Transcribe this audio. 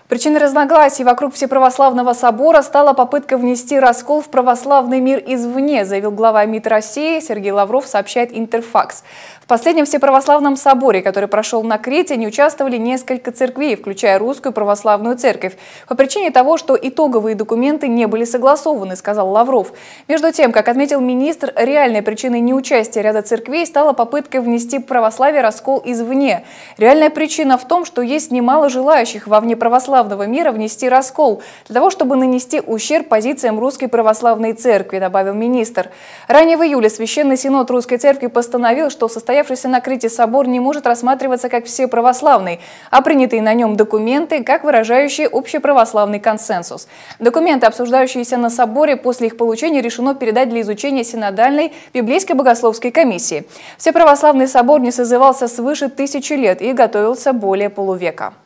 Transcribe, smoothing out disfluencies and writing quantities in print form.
Причиной разногласий вокруг Всеправославного собора стала попытка внести раскол в православный мир извне, заявил глава МИД России Сергей Лавров, сообщает Интерфакс. В последнем Всеправославном соборе, который прошел на Крите, не участвовали несколько церквей, включая Русскую Православную Церковь, по причине того, что итоговые документы не были согласованы, сказал Лавров. Между тем, как отметил министр, реальной причиной неучастия ряда церквей стала попытка внести в православие раскол извне. Реальная причина в том, что есть немало желающих во внеправославного мира внести раскол, для того, чтобы нанести ущерб позициям Русской Православной Церкви, добавил министр. Ранее в июле Священный Синод Русской Церкви постановил, что состоявшийся на Крите собор не может рассматриваться как всеправославный, а принятые на нем документы как выражающие общеправославный консенсус. Документы, обсуждающиеся на соборе, после их получения решено передать для изучения Синодальной библейско-богословской комиссии. Всеправославный собор не созывался свыше 1000 лет и готовился более полувека.